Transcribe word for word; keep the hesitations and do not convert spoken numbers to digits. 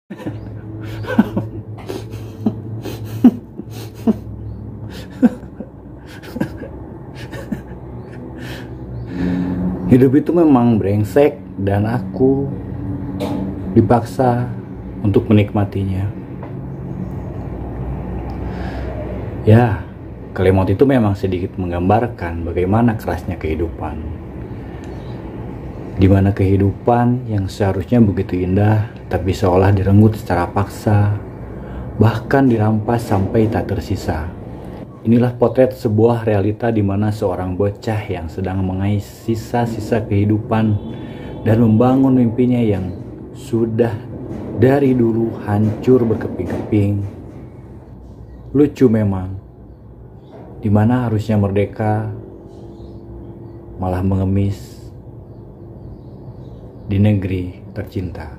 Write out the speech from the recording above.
Hidup itu memang brengsek dan aku dipaksa untuk menikmatinya. Ya, kalimat itu memang sedikit menggambarkan bagaimana kerasnya kehidupan. Di mana kehidupan yang seharusnya begitu indah, tapi seolah direnggut secara paksa, bahkan dirampas sampai tak tersisa. Inilah potret sebuah realita di mana seorang bocah yang sedang mengais sisa-sisa kehidupan dan membangun mimpinya yang sudah dari dulu hancur berkeping-keping. Lucu memang, di mana harusnya merdeka malah mengemis di negeri tercinta.